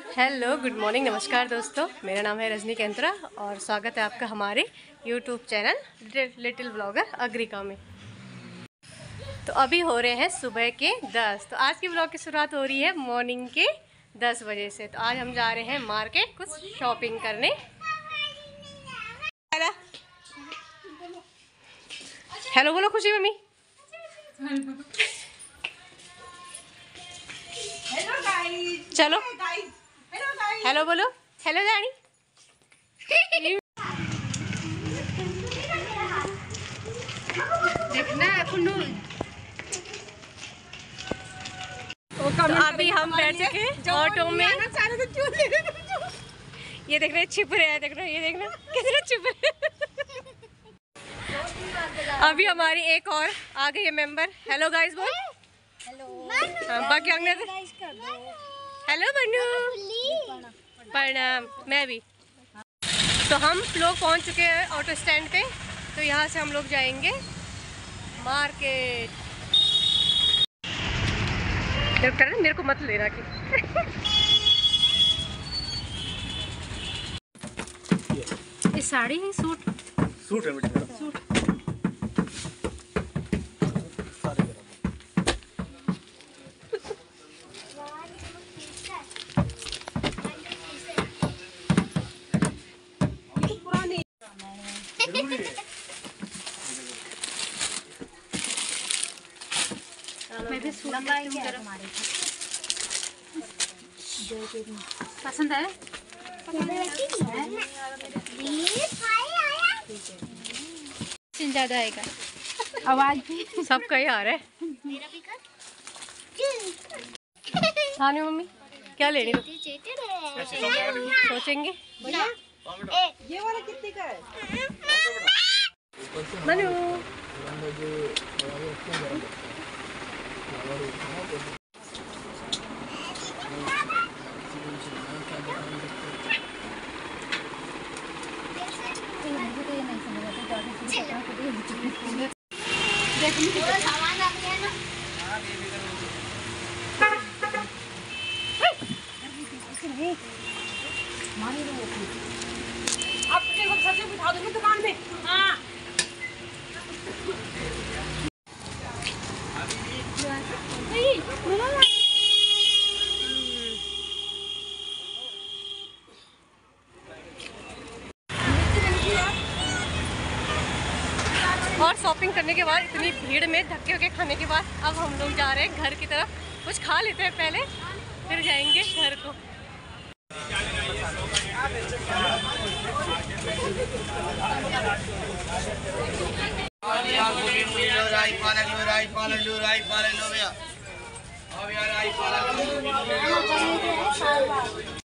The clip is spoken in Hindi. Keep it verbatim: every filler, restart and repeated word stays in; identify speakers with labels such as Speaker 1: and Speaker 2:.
Speaker 1: हेलो, गुड मॉर्निंग, नमस्कार दोस्तों। मेरा नाम है रजनी कैंत्रा और स्वागत है आपका हमारे YouTube channel little blogger Agrika में। तो अभी हो रहे हैं सुबह के दस। तो आज की ब्लॉग की शुरुआत हो रही है मॉर्निंग के दस बजे से। तो आज हम जा रहे हैं मार्केट कुछ शॉपिंग करने। हेलो बोलो खुशी मम्मी।
Speaker 2: Hello guys.
Speaker 1: चलो
Speaker 2: हेलो गाइस।
Speaker 1: हेलो बोलो। हेलो रानी। देखना कुन्नू। तो अभी हम बैठ चुके ऑटो में। ये देख रहे छिप रहे हैं, देख रहे ये देखना कितने छिप रहे। अभी हमारी एक और आ गई है मेंबर। हेलो गाइस बोल।
Speaker 3: हेलो।
Speaker 1: हाँ, बाकी अंगने हेलो बनू। प्रणाम। मैं भी। तो हम लोग पहुंच चुके हैं ऑटो स्टैंड पे। तो यहाँ से हम लोग जाएंगे मार्केट। डॉक्टर मेरे को मत लेना कि ये साड़ी है सूट
Speaker 4: सूट है बेटा
Speaker 1: सूट। मैं भी सूट हमारे पसंद है। ज्यादा आएगा आवाज भी सबका ही आ रहा है। हाँ नहीं मम्मी क्या लेनी हो? सोचेंगे।
Speaker 2: ये वाला कितने का है?
Speaker 1: मनु
Speaker 2: आप देखो सब्जी बिठा दूंगी दुकान में। हाँ
Speaker 1: और शॉपिंग करने के बाद इतनी भीड़ में धक्के वक्के खाने के बाद अब हम लोग जा रहे हैं घर की तरफ। कुछ खा लेते हैं पहले, फिर जाएंगे घर को।
Speaker 5: राई पालक लो राई पालक लो राई पालक लो भैया।